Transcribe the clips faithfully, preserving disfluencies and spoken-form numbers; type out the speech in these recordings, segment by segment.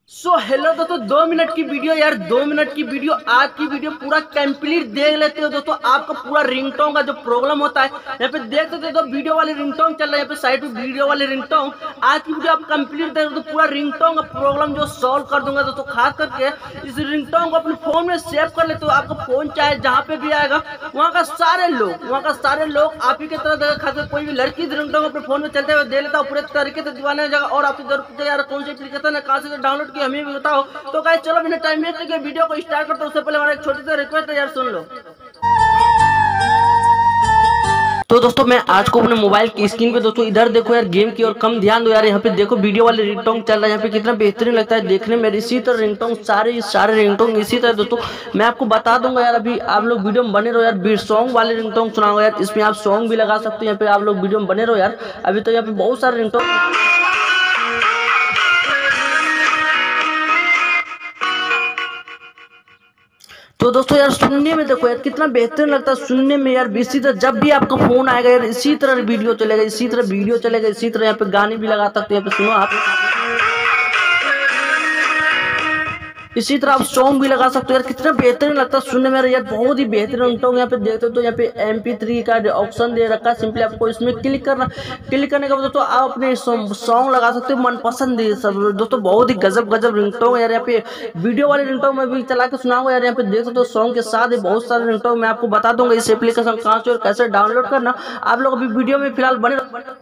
So hello दोस्तों, दो minute की वीडियो यार, दो मिनट की वीडियो। आज की वीडियो पूरा कंप्लीट देख लेते हो दोस्तों। आपका पूरा रिंगटोन का जो प्रॉब्लम होता है यहाँ पे देख सकते हो, वीडियो वाले रिंगटोन चल रहा है यहाँ पे साइड में, वीडियो वाले रिंगटोन। आज की वीडियो आप कंप्लीट देख तो पूरा रिंगटोन का प्रॉब्लम जो सॉल्व कर दूंगा दोस्तों। खास करके इस रिंगटोन को अपने फोन में सेव कर लेते हो। आपका फोन चाहे जहाँ पे भी आएगा वहाँ का सारे लोग वहाँ का सारे लोग आप ही की तरह देगा। खास कोई भी लड़की रिंगटोन अपने फोन में चलते हुए दे लेता पूरे तरीके से दीवाने जाएगा। और आपसे जरूर पूछेगा यार कौन सी एप्लीकेशन है, कहाँ से डाउनलोड किया, हमें भी बताओ। तो गाइस चलो बिना टाइम वेस्ट किए वीडियो को स्टार्ट करते हैं। उससे पहले हमारा एक छोटी सी रिक्वेस्ट है यार, सुन लो। तो दोस्तों मैं आज को अपने मोबाइल की स्क्रीन पे दोस्तों इधर देखो यार, गेम की और कम ध्यान दो यार। यहाँ पे देखो वीडियो वाले रिंगटोन चल रहा है यहाँ पे, कितना बेहतरीन लगता है देखने में। इसी तरह रिंगटोन सारे सारे रिंगटोन इसी तरह दोस्तों मैं आपको बता दूंगा यार। अभी आप लोग वीडियो में बने रहो यार। बीट सॉन्ग वाले रिंगटोन सुनाओ यार, इसमें आप सॉन्ग भी लगा सकते हो। यहाँ पे आप लोग वीडियो में बने रहो यार। अभी तो यहाँ पे बहुत सारे रिंगटोन। तो दोस्तों यार सुनने में देखो यार कितना बेहतरीन लगता है सुनने में यार। इसी तरह जब भी आपका फोन आएगा यार इसी तरह वीडियो चलेगा, इसी तरह वीडियो चलेगा, इसी तरह यहाँ पे गाने भी लगा सकते हैं। यहाँ पे सुनो आप, इसी तरह आप सॉन्ग भी लगा सकते हो यार। कितना बेहतरीन लगता है सुनने में यार, बहुत ही बेहतरीन लगता है। यहाँ पे देखते हो तो यहाँ पे एम पी थ्री का ऑप्शन दे रखा है। सिंपली आपको इसमें क्लिक करना, क्लिक करने के बाद दोस्तों आप अपने सॉन्ग लगा सकते हो मनपसंद सब दोस्तों। बहुत ही गजब गजब रिंगटोन यार। यहाँ पे वीडियो वाले रिंगटोन में भी चला के सुनाऊंगा यार। यहाँ पे देख सकते हो सॉन्ग के साथ ही बहुत सारे रिंगटोन मैं आपको बता दूंगा। इस एप्लीकेशन कहाँ से और कैसे डाउनलोड करना आप लोग अभी वीडियो में फिलहाल बने।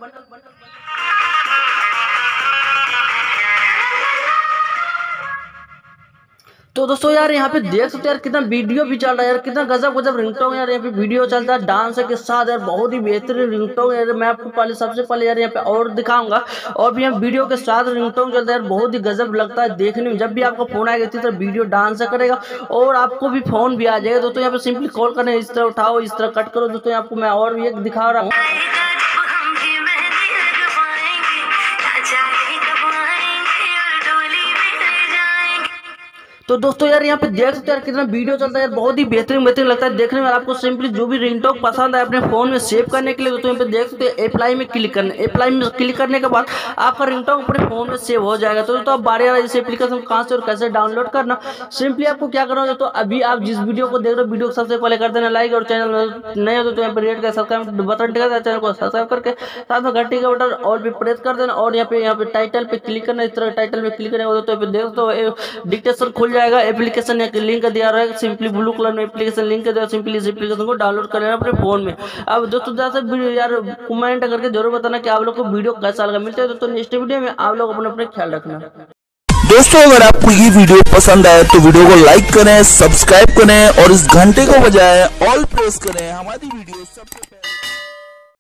तो दोस्तों यार यहाँ पे देख सकते हो यार कितना वीडियो भी चल रहा है यार, कितना गजब गजब रिंगटोन यार। यहाँ पे वीडियो चलता है डांस के साथ यार, बहुत ही बेहतरीन रिंगटोन यार। मैं आपको पहले सबसे पहले यार यहाँ पे और दिखाऊंगा। और भी यहाँ वीडियो के साथ रिंगटोन चलता है यार, बहुत ही गजब लगता है देखने में। जब भी आपका फोन आएगा इसी तरह वीडियो डांस करेगा और आपको भी फोन भी आ जाएगा दोस्तों। यहाँ पे सिंपली कॉल करने, इस तरह उठाओ, इस तरह कट करो दोस्तों। आपको मैं और भी एक दिखा रहा हूँ। तो दोस्तों यार यहाँ पे देख सकते हैं यार कितना वीडियो चलता है यार, बहुत ही बेहतरीन बेहतरीन लगता है देखने में। आपको सिंपली जो भी रिंगटोन पसंद है अपने फोन में सेव करने के लिए दोस्तों यहाँ पे देख सकते हैं अप्लाई में क्लिक करना। अप्लाई में क्लिक करने के बाद आपका रिंगटोन अपने फोन में सेव हो जाएगा। तो दोस्तों आप बारे बारे इस एप्लीकेशन कहाँ से और कैसे डाउनलोड करना, सिंपली आपको क्या करना है दोस्तों। अभी आप जिस वीडियो को देख रहे हो वीडियो को सबसे पहले कर देना लाइक, और चैनल नए हो तो यहाँ पे रेड का सब्सक्राइब बटन टिका देना, चैनल को सब्सक्राइब करके साथ में घंटी का बटन और भी प्रेस कर देना। और यहाँ पे यहाँ पे टाइटल पे क्लिक करना, इस तरह टाइटल पे क्लिक करने के बाद तो देख सकते डिक्टेशन खुल जाएगा। एप्लीकेशन लिंक दिया रहा है सिंपली ब्लू कलर में, एप्लीकेशन लिंक दिया, सिंपली इस एप्लीकेशन को डाउनलोड कर लेना अपने फोन में। अब दोस्तों जैसे यार कमेंट करके जरूर बताना कि आप लोग को वीडियो कैसा लगा। मिलते हैं दोस्तों नेक्स्ट वीडियो में। आप लोग अपने अपने ख्याल रखना। दोस्तों अगर आपको ये वीडियो पसंद आए तो वीडियो को लाइक करें, सब्सक्राइब करें और इस घंटे को बजाएं ऑल प्रेस करें। हमारी वीडियो सबसे पहले